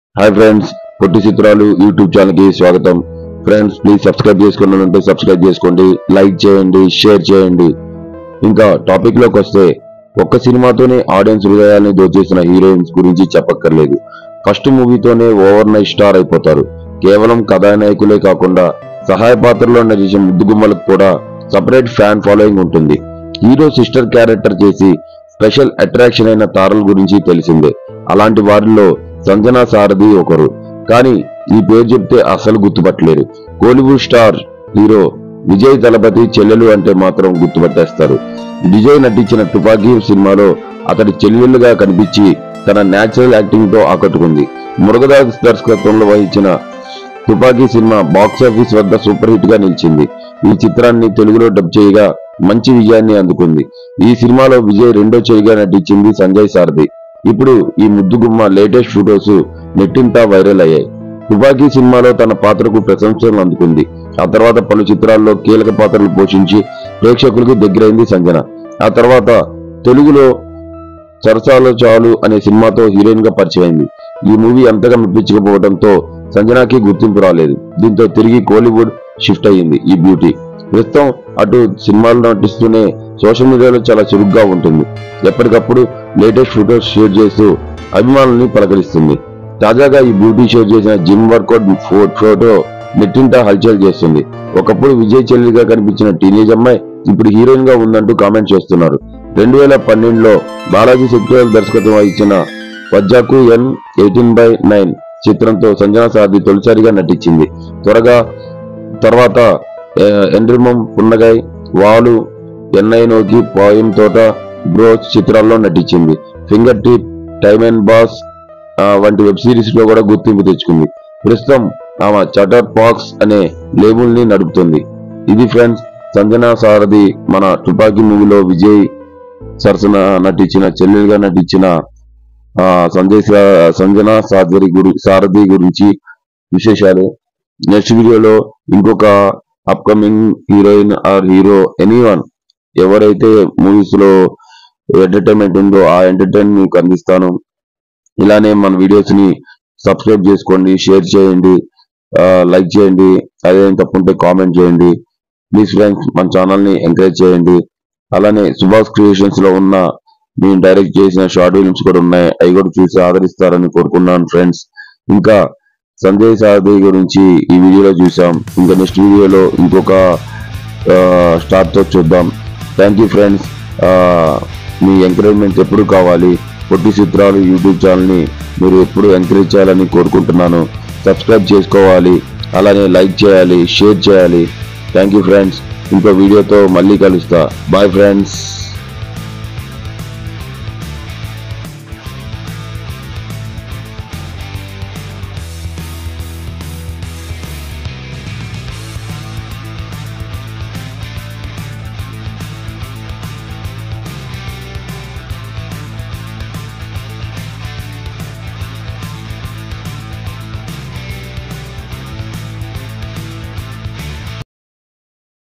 Hi friends, పొట్టి చిత్రాలు YouTube channel కి స్వాగతం. ఫ్రెండ్స్, ప్లీజ్ సబ్స్క్రైబ్ చేసుకున్నారంటే సబ్స్క్రైబ్ చేసుకోండి, లైక్ చేయండి, షేర్ చేయండి. ఇంకా టాపిక్ లోకి వస్తే, ఒక్క సినిమాతోనే ఆడియన్స్ హృదయాన్ని దోచేసిన హీరోయిన్స్ గురించి చెప్పక్కర్లేదు. ఫస్ట్ మూవీతోనే ఓవర్ నైట్ స్టార్ అయిపోతారు. కేవలం కథానాయకులే కాకుండా సహాయ పాత్రలో నటించిన ముద్దుగుమ్మలకు కూడా సపరేట్ ఫ్యాన్ ఫాలోయింగ్ ఉంటుంది. హీరో సిస్టర్ క్యారెక్టర్ చేసి స్పెషల్ అట్రాక్షన్ అయిన తారల గురించి తెలిసిందే. అలాంటి వారిలో సంజనా సారథి ఒకరు. కానీ ఈ పేరు చెప్తే అస్సలు గుర్తుపట్టలేరు. Kollywood star hero Vijay Thalapathy చెల్లెలు అంటే మాత్రం గుర్తుపట్టేస్తారు. విజయ్ నటించిన తుపాకీ సినిమాలో అతడి చెల్లెలుగా కనిపించి తన నేచురల్ యాక్టింగ్ తో ఆకట్టుకుంది. మురుగదాస్ దర్శకత్వంలో వహించిన తుపాకీ సినిమా బాక్సాఫీస్ వద్ద సూపర్ హిట్ గా నిలిచింది. ఈ చిత్రాన్ని తెలుగులో డబ్ చేయగా మంచి విజయాన్ని అందుకుంది. ఈ సినిమాలో విజయ్ రెండో చేయిగా నటించింది సంజయ్ సారథి. ఇప్పుడు ఈ ముద్దుగుమ్మ లేటెస్ట్ ఫొటోస్ నెట్టింతా వైరల్ అయ్యాయి. తుపాకీ సినిమాలో తన పాత్రకు ప్రశంసలు అందుకుంది. ఆ తర్వాత పలు చిత్రాల్లో కీలక పాత్రలు పోషించి ప్రేక్షకులకు దగ్గరైంది సంజన. ఆ తర్వాత తెలుగులో సరసాల చాలు అనే సినిమాతో హీరోయిన్ గా పరిచయమైంది. ఈ మూవీ అంతగా మెప్పించకపోవడంతో సంజనాకి గుర్తింపు రాలేదు. దీంతో తిరిగి కోలీవుడ్ షిఫ్ట్ అయ్యింది ఈ బ్యూటీ. ప్రస్తుతం అటు సినిమాలు నటిస్తూనే సోషల్ మీడియాలో చాలా చురుగ్గా ఉంటుంది. ఎప్పటికప్పుడు లేటెస్ట్ ఫొటోస్ షేర్ చేస్తూ అభిమానుల్ని పలకరిస్తుంది. తాజాగా ఈ బ్యూటీ షేర్ చేసిన జిమ్ వర్కౌట్ ఫోటో నెట్టింటా హల్చల్ చేస్తుంది. ఒకప్పుడు విజయ్ చెల్లిగా కనిపించిన టీనేజ్ అమ్మాయి ఇప్పుడు హీరోయిన్ గా ఉందంటూ కామెంట్ చేస్తున్నారు. 2012లో బాలాజీ సెక్యులర్ దర్శకత్వం వహించిన వజ్జాకు N18/9 చిత్రంతో సంజనా సారథి తొలిసారిగా నటించింది. తర్వాత ఎండ్రిమం, పున్నగై, వాలు, ఎన్నైనోకి, పాయం తోట, బ్రోచ్ చిత్రాల్లో నటించింది. Finger tip, time and boss వంటి వెబ్ సిరీస్ లో కూడా గుర్తింపు తెచ్చుకుంది. ప్రస్తుతం ఆమె చాటర్ పాక్స్ అనే లేబుల్ ని నడుపుతుంది. ఇది ఫ్రెండ్స్, సంజనా సారథి మన తుపాకీ మూవీలో విజయ్ సరసన నటించిన చెల్లెలుగా నటించిన సంజనా సారథి గురించి విశేషాలు. నెక్స్ట్ వీడియోలో ఇంకొక upcoming heroine or hero anyone ఎవరైతే మూవీస్ లో ఎంటర్టైన్మెంట్ ఉందో ఆ ఎంటర్టైన్మెంట్ మీకు అందిస్తాను. ఇలానే మన వీడియోస్ ని సబ్స్క్రైబ్ చేసుకోండి, షేర్ చేయండి, లైక్ చేయండి. అదే తప్పుంటే కామెంట్ చేయండి. ప్లీజ్ ఫ్రెండ్స్, మన ఛానల్ ని ఎంకరేజ్ చేయండి. అలానే సుభాష్ క్రియేషన్స్ లో ఉన్న నేను డైరెక్ట్ చేసిన షార్ట్ ఫిల్మ్స్ కూడా ఉన్నాయి. అవి కూడా చూసి ఆదరిస్తారని కోరుకున్నాను ఫ్రెండ్స్. ఇంకా సంజయ్ సారథి గురించి ఈ వీడియోలో చూసాం. ఇంకా నెక్స్ట్ వీడియోలో ఇంకొక స్టార్ తో చూద్దాం. Thank you friends. మీ ఎంకరేజ్మెంట్ ఎప్పుడు కావాలి. పొట్టి చిత్రాలు యూట్యూబ్ ఛానల్ ని మీరు ఎప్పుడు ఎంకరేజ్ చేయాలని కోరుకుంటున్నాను. సబ్స్క్రైబ్ చేసుకోవాలి, అలానే లైక్ చేయాలి, షేర్ చేయాలి. Thank you friends. ఇంకో వీడియోతో మళ్ళీ కలుస్తా. Bye friends.